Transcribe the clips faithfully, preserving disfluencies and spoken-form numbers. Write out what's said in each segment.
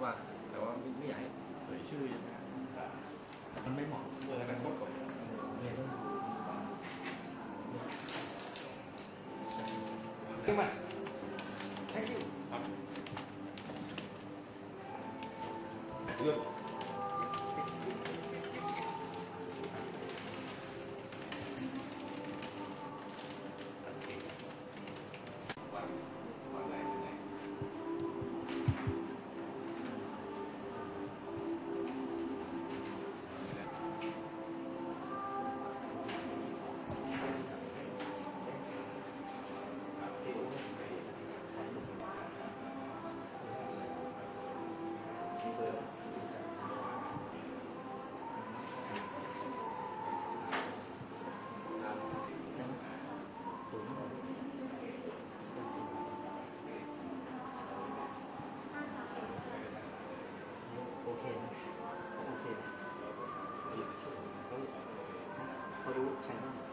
ว่าแต่ว่าไม่ไม่อยากให้เผยชื่ออย่างนี้มันไม่เหมาะเวลาการโพสต์ก่อนเลยต้องขึ้นมา thank you ครับเรื่องโอเคโอเคเขาเขารู้ใครบ้าง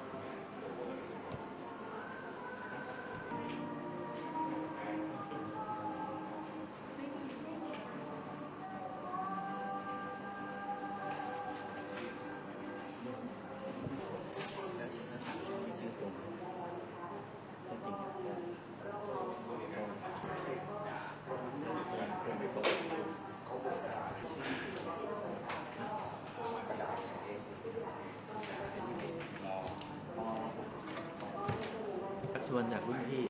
ชวนจากรุ่นพี่